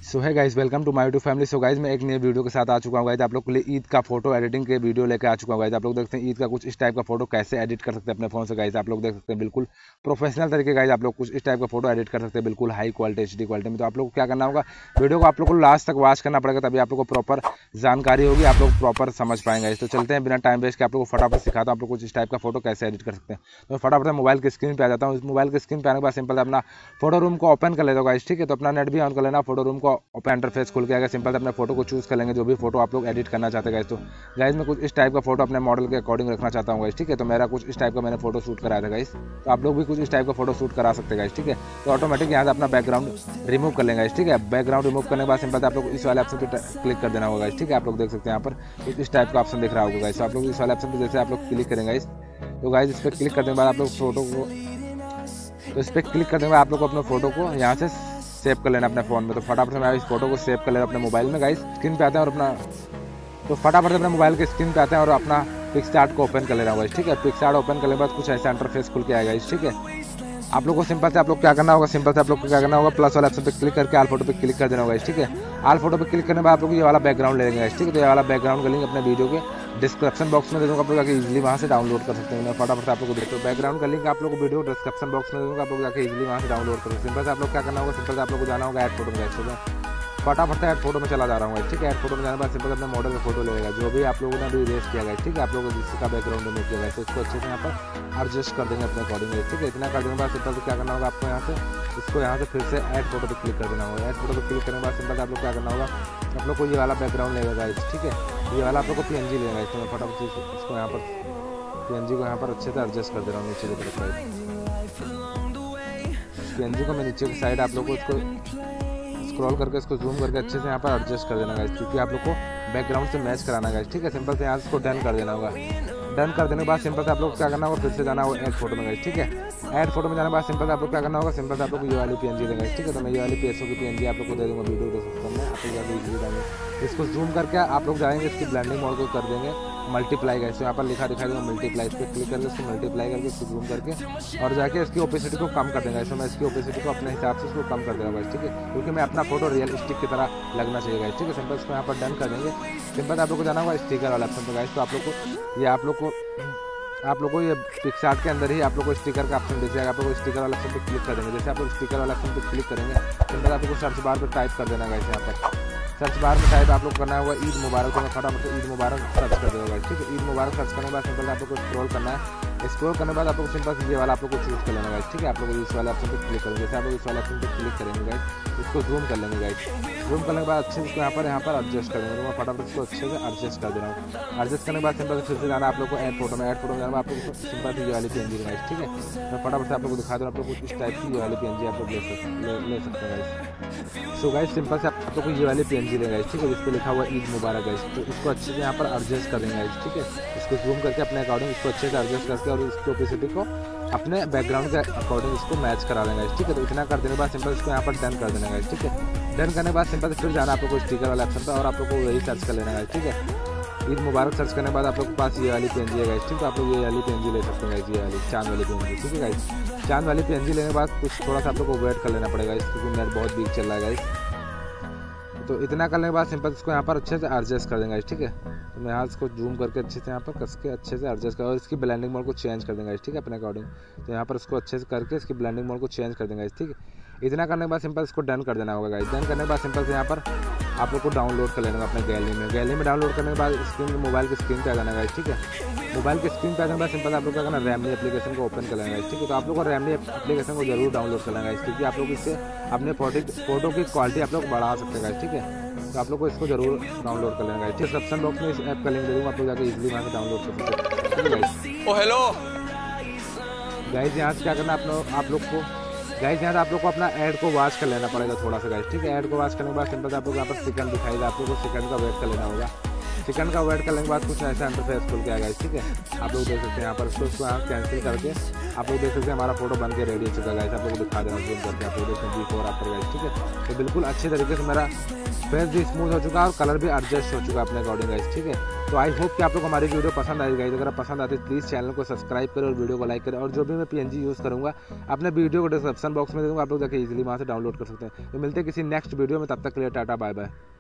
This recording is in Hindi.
सो है guys, welcome to my YouTube family. So guys, मैं एक नई वीडियो के साथ आ चुका हूँ गाइस। आप लोग के लिए ईद का फोटो एडिटिंग के वीडियो लेकर आ चुका हूँ गाइस। आप लोग देखते हैं ईद का कुछ इस टाइप का फोटो कैसे एडिट कर सकते हैं अपने फोन से गाइस। आप लोग देख सकते हैं बिल्कुल प्रोफेशनल तरीके गाइस। आप लोग कुछ इस टाइप का फोटो एडिट कर सकते हैं बिल्कुल हाई क्वालिटी HD क्वालिटी में। तो आप लोग को क्या करना होगा, वीडियो को आप लोग को लास्ट तक वॉच करना पड़ेगा, तभी आप लोग को प्रॉपर जानकारी होगी, आप लोग प्रॉपर समझ पाएंगे। तो चलते हैं बिना टाइम वेस्ट के, आप लोग को फटाफट सिखाता हूँ आप लोग कुछ इस टाइप का फोटो कैसे एडिट कर सकते हैं। तो फटाफट मोबाइल की स्क्रीन पे आ जाता हूँ। मोबाइल की स्क्रीन पे आने के बाद सिंपल अपना फोटो रूम को ओपन कर लेता हूँ गाइस। ठीक है, तो अपना नेट भी ऑन कर लेना। फोटो रूम को ओपन इंटरफेस खुल के आएगा। सिंपल से अपने फोटो को चूज कर लेंगे, जो भी फोटो आप लोग एडिट करना चाहते हैं गाइस। तो गाइस मैं कुछ इस टाइप का फोटो अपने मॉडल के अकॉर्डिंग रखना चाहता हूँ गाइस। ठीक है, तो मेरा कुछ इस टाइप का मैंने फोटो शूट कराया था गाइस। तो आप लोग भी कुछ इस टाइप का फोटो शूट करा सकते हैं गाइस। ठीक है, तो ऑटोमेटिक यहाँ से अपना बैकग्राउंड रिमूव कर लेंगे गाइस। ठीक है, बैकग्राउंड रिमूव करने के बाद सिंपल आप लोग इस वाले ऑप्शन पर क्लिक कर देना होगा गाइस। ठीक है, आप लोग देख सकते हैं यहाँ पर कुछ इस टाइप का ऑप्शन दिख रहा होगा गाइस। तो आप लोग इस वाले ऑप्शन पर जैसे आप लोग क्लिक करेंगे गाइस, तो गाइस इस पर क्लिक करने के बाद आप लोग फोटो को, तो इस पर क्लिक करने के बाद आप लोग अपने फोटो को यहाँ से सेव कर लेना अपने फ़ोन में। तो फटाफट से मैं इस फोटो को सेव कर लेना अपने मोबाइल में गाइस। स्क्रीन पे आते हैं और अपना, तो फटाफट से अपने मोबाइल के स्क्रीन पे आते हैं और अपना पिक्सआर्ट को ओपन कर लेना होगा। ठीक है, पिक्सआर्ट ओपन करने के बाद कुछ ऐसा इंटरफेस खुल के आएगा गाइस। ठीक है, आप लोग को सिंपल से आप लोग क्या करना होगा, सिंपल से आप लोग को क्या करना होगा, प्लस वाला ऑप्शन पे क्लिक करके आल फोटो पे क्लिक कर देना होगा। ठीक है, आल फोटो पे क्लिक करने के बाद आप लोग ये वाला बैकग्राउंड ले लेंगे। ठीक है, तो ये वाला बैकग्राउंड का लिंक अपने वीडियो के डिस्क्रिप्शन बॉक्स में दे दूँगा, आप लोग जाके इजीली वहाँ से डाउनलोड कर सकते हैं। मैं फटाफट से आप लोग को देखते हो, बैकग्राउंड का लिंक आप लोग को वीडियो डिस्क्रिप्शन बॉक्स में दे दूँगा, आप लोग जाके इजीली वहाँ से डाउनलोड कर सकते हैं। सिंपल से आप लोग क्या करना होगा, सिंपल से आप लोग को जाना होगा ऐड फोटो में। फटाफट से ऐड फोटो में चला जा रहा हूँ। ठीक है, ऐड फोटो में जाने के बाद सिंपल अपने मॉडल का फोटो ले लेगा, जो भी आप लोगों ने अभी इरेज किया गया। ठीक है, आप लोगों को जिसका बैकग्राउंड रिमूव किया गया, तो इसको अच्छे से यहाँ पर एडजस्ट कर देंगे अपने अकॉर्डिंग। ठीक है, इतना कर देने के बाद सिंपल से क्या करना होगा, आपको यहाँ से इसको यहाँ से फिर से ऐड फोटो पे क्लिक कर देना होगा। ऐड फोटो पे क्लिक करने के बाद सिंपल आप लोग क्या करना होगा, आप लोग को ये वाला बैकग्राउंड लेगा। ठीक है, ये वाला आप लोग को PNG लेगा। तो मैं फटाफट इसको यहाँ पर PNG को यहाँ पर अच्छे से एडजस्ट कर दे रहा हूँ नीचे की तरफ साइड। PNG को मैं नीचे की साइड आप लोग को इसको स्क्रॉल करके इसको जूम करके अच्छे से यहाँ पर एडजस्ट कर देना गाइस, क्योंकि आप लोग को बैकग्राउंड से मैच कराना गाइस। ठीक है, सिंपल से यहाँ से इसको डन कर देना होगा। डन कर देने के बाद सिंपल से आप लोग क्या करना होगा, फिर से जाना होगा ऐड फोटो में गाइस। ठीक है, ऐड फोटो में जाने के बाद सिंपल से आप लोग क्या करना होगा, सिंपल से आप लोग को ये वाली PNG देंगे। ठीक है, तो मैं ये वाली PSO की PNG आप लोग को दे दूँगा वीडियो डिस्क्रिप्शन में, आप लोग जाकर इजीली डालेंगे। इसको जूम करके आप लोग जाएंगे, इसकी ब्लेंडिंग मोड को कर देंगे मल्टीप्लाई गाइस। तो यहाँ पर लिखा दिखाई देगा मल्टीप्लाई, इस पर क्लिक करके इसको मल्टीप्लाई करके इसको जूम करके और जाके इसकी ओपेसिटी को कम कर देंगे। इसमें मैं इसकी ओपेसिटी को अपने हिसाब से इसको कम कर देगा गाइस। ठीक है, क्योंकि मैं अपना फोटो रियलिस्टिक की तरह लगना चाहिए गाइस। ठीक है, सिंपल इसको यहाँ पर डन कर देंगे। सिंपल आप लोग को जाना होगा स्टिकर वाला ऑप्शन पे गाइस। तो आप लोग को ये पिक्सआर्ट के अंदर ही आप लोग को स्टिकर का ऑप्शन दिख जाएगा। आप लोग को स्टिकर वाला ऑप्शन पे क्लिक कर देंगे। जैसे आप लोग स्टिकर वाला ऑप्शन पे क्लिक करेंगे, सिंपल आप लोग को सर्च बार पे टाइप कर देना गाइस। यहाँ पर सर्च बार में टाइप आप लोग करना होगा ईद मुबारक। तो मैं फटाफट से ईद मुबारक सर्च कर देगा। ठीक है, ईद मुबारक सर्च करने के बाद सिंपल आप लोग को स्क्रॉल करना है। स्क्रॉल करने के बाद आप लोग सिंपल ये वाला आप लोग को चूज कर लेना गाइस। ठीक है, आप लोग इस वाले ऑप्शन पे क्लिक करेंगे। जैसे आप लोग इस वाले ऑप्शन पे क्लिक करेंगे गाइस, इसको जूम कर लेंगे गाइस। जूम करने के बाद अच्छे से इसको यहाँ पर एडजस्ट कर देंगे। तो मैं फटाफट इसको अच्छे से एडजस्ट कर दे रहा हूँ। एडजस्ट करने के बाद सिंपल फिर से जाना आप लोग को ऐड फोटो में। ऐड फोटो में जाना आप लोग को सिंपल ये वाली PNG गाइस। ठीक है, मैं फटाफट से आप लोग को दिखा दूँ, आप लोग को इस टाइप की ये वाली PNG आप लोग ले सकते हैं गाइस। सो गाइस सिंपल से आप लोग को ये वाली PNG लेगा गाइस। ठीक है, जिस पर लिखा हुआ ईद मुबारक गाइस। तो इसको अच्छे से यहाँ पर एडजस्ट कर देंगे गाइस। ठीक है, इसको जूम करके अपने अकॉर्डिंग इसको अच्छे से एडजस्ट करके और इसकी ओपेसिटी को अपने बैकग्राउंड के अकॉर्डिंग इसको मैच करा देंगे गाइस। ठीक है, तो इतना कर देने के बाद सिंपल इसको यहाँ पर डन कर देना गाइस। ठीक है, डन करने के बाद सिंपल फिर जाना आप लोग को स्टिकर वाला ऑप्शन पर और आप लोग को वही सर्च कर लेना गाइस। ठीक है, ईद मुबारक सर्च करने के बाद आप लोग के पास ये वाली PNG है गाइस। ठीक है, तो आप लोग ये वाली PNG ले सकते हैं गाइस, ये वाली चांद वाली PNG। ठीक है गाइस, चांद वाली PNG लेने के बाद कुछ थोड़ा सा आप लोग को वेट कर लेना पड़ेगा, क्योंकि नेट बहुत वीक चल रहा है गाइस। तो इतना करने के बाद सिंपल इसको यहाँ पर अच्छे से एडजस्ट कर देंगे। ठीक है, तो मैं यहाँ इसको जूम करके अच्छे से यहाँ पर कस के अच्छे से एडजस्ट कर और इसकी ब्लेंडिंग मोड को चेंज कर देंगे। ठीक है, अपने अकॉर्डिंग। तो यहाँ पर इसको अच्छे से करके इसकी ब्लेंडिंग मोड को चेंज कर देंगे। ठीक है, इतना करने के बाद सिंपल इसको डन कर देना होगा गाइस। डन करने के बाद सिंपल से यहाँ पर आप लोग को डाउनलोड कर लेना अपने गैलरी में डाउनलोड करने के बाद स्क्रीन मोबाइल की स्क्रीन पे आ जाना गाइस। ठीक है, मोबाइल की स्क्रीन पे आ जाने के बाद सिंपल आप लोग क्या करना, रैमली एप्लीकेशन को ओपन कर लेना गाइस। ठीक है, तो आप लोग को रैमली एप्लीकेशन को जरूर डाउनलोड कर लेना गाइस, क्योंकि आप लोग इससे अपने फोटो की क्वालिटी आप लोग बढ़ा सकते हैं गाइस। ठीक है, तो आप लोग को इसको जरूर डाउनलोड कर लेना गाइस। डिस्क्रिप्शन बॉक्स में इस ऐप का लिंक दे दूँगा, आप लोग जाकर इजीली वहाँ से डाउनलोड कर सकते हैं गाइस। ओ हेलो गाइस, यहाँ से क्या करना आप लोग को गाइस, यहाँ से आप लोग को अपना ऐड को वॉच कर लेना पड़ेगा थोड़ा सा गाइस। ठीक है, ऐड को वॉच करने के बाद सिंपल आप लोग यहाँ पर सेकंड दिखाएगा, आप लोग को सेकंड का वेट कर लेना होगा। सेकंड का वेट करने के बाद कुछ ऐसा इंटरफेस खुल के आएगा। ठीक है, आप लोग देख सकते हैं यहाँ पर इसको यहाँ कैंसिल करके आप लोग देख सकते हैं हमारा फोटो बन के रेडी हो चुका है गाइस। आप लोग को दिखा देना जूम करके, आप लोग देख सकते हैं बिफोर आफ्टर गाइस। ठीक है, तो बिल्कुल अच्छे तरीके से मेरा फेस भी स्मूथ हो चुका है और कलर भी एडजस्ट हो चुका है अपने अकॉर्डिंग गाइस। ठीक है, तो आई होप कि आप लोग को हमारी वीडियो पसंद आएगी गाइस। अगर आप पसंद आती है प्लीज़ चैनल को सब्सक्राइब करें और वीडियो को लाइक करें। और जो भी मैं PNG यूज़ करूँगा अपने वीडियो को डिस्क्रिप्शन बॉक्स में दूँगा, आप लोग जाके इजीली वहाँ से डाउनलोड कर सकते हैं। तो मिलते हैं किसी नेक्स्ट वीडियो में, तब तक के लिए टाटा बाय बाय।